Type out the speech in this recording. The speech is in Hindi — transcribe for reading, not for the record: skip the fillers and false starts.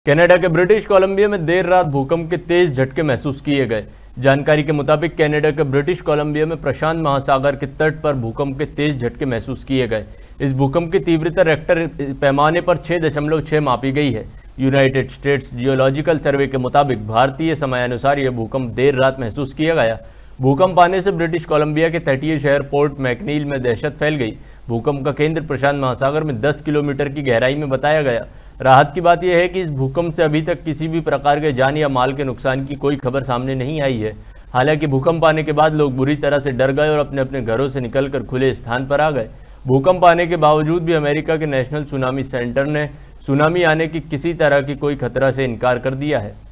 कनाडा के ब्रिटिश कोलंबिया में देर रात भूकंप के तेज झटके महसूस किए गए। जानकारी के मुताबिक कनाडा के ब्रिटिश कोलंबिया में प्रशांत महासागर के तट पर भूकंप के तेज झटके महसूस किए गए। इस भूकंप की तीव्रता रेक्टर पैमाने पर 6.6 मापी गई है। यूनाइटेड स्टेट्स जियोलॉजिकल सर्वे के मुताबिक भारतीय समयानुसार यह भूकंप देर रात महसूस किया गया। भूकंप आने से ब्रिटिश कोलंबिया के तटीय शहर पोर्ट मैकनील में दहशत फैल गई। भूकंप का केंद्र प्रशांत महासागर में 10 किलोमीटर की गहराई में बताया गया। राहत की बात यह है कि इस भूकंप से अभी तक किसी भी प्रकार के जान या माल के नुकसान की कोई खबर सामने नहीं आई है। हालांकि भूकंप आने के बाद लोग बुरी तरह से डर गए और अपने अपने घरों से निकलकर खुले स्थान पर आ गए। भूकंप आने के बावजूद भी अमेरिका के नेशनल सुनामी सेंटर ने सुनामी आने की किसी तरह की कोई खतरा से इनकार कर दिया है।